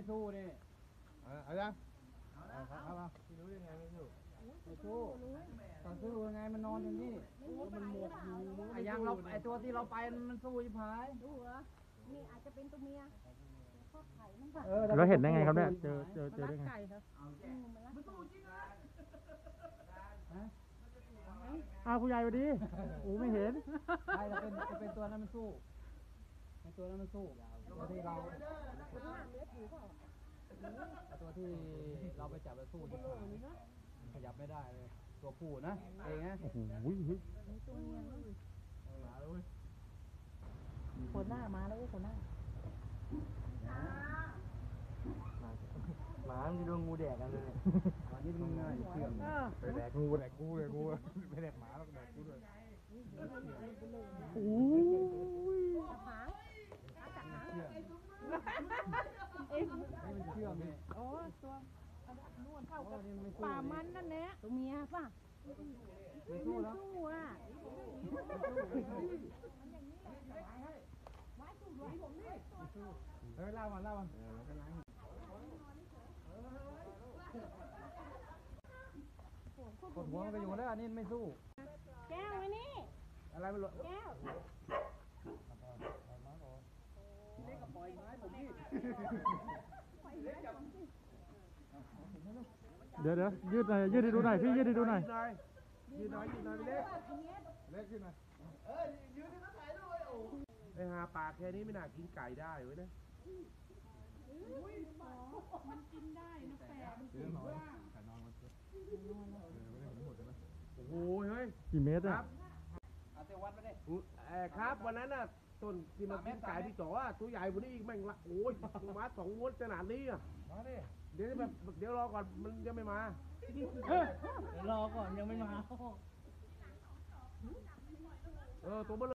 ไม่สู้นี่เอายังเอาพี่รู้ยังไงไม่สู้ไม่สู้ต้องสู้ยังไงมันนอนอย่างนี้มันหมดอยู่ไอ้ยังเราไอ้ตัวที่เราไปมันสู้ยิ่งหายดูเหรอนี่อาจจะเป็นตัวเมียทอดไข่มันแบบเราเห็นได้ไงครับเนี่ยเจอได้ไงมันสู้จริงนะอ้าวผู้ใหญ่สวัสดีโอ้ไม่เห็นใช่จะเป็นตัวนั้นมันสู้ในตัวนั้นมันสู้ตัวที่เราตัวที่เราไปจับแล้วสู้ยิ่งหายขยับไม่ได้เลยตัวผู้นะเองนะโอ้โหคนหน้ามาแล้วคนหน้าหมามันโดนงูแดกกันเลยวันนี้มันง่ายเชื่องไปแดกงูเลยไม่แดกหมาแล้วแดกกูด้วยโอ้ยหางจับหางมันเชื่องนี่โอ้ตัวนวลเข้ากับป่ามันนั่นแหละตัวเมียป่ะไม่สู้แล้วอ่ะเล่ามันกดหัวมันไปอยู่แล้วอันนี้ไม่สู้แก้วไว้นี่อะไรไม่รู้แก้วนี่ก็ปล่อยไม้ผมพี่เดี๋ยวยืดให้ดูหน่อยพี่ยืดให้ดูหน่อยยืนหน่อยเล็กขึ้นมายืนให้เขาถ่ายด้วยโอ้ไอหาปากแค่นี้ไม่น่ากินไก่ได้เว้ยนะมันกินได้นะแฝดมันกินได้ไก่นอนมันโอ้โหเฮ้ยกี่เมตรครับเอาเตวัดไปดิครับวันนั้นน่ะต้นที่มันกินไก่ที่จ่อตัวใหญ่กว่านี้อีกแม่งละโอ้ยมา2 ม้วนขนาดนี้อ่ะมาดิเดี๋ยวรอก่อนมันยังไม่มาเดี๋ยวรอก่อนยังไม่มาตัวเบล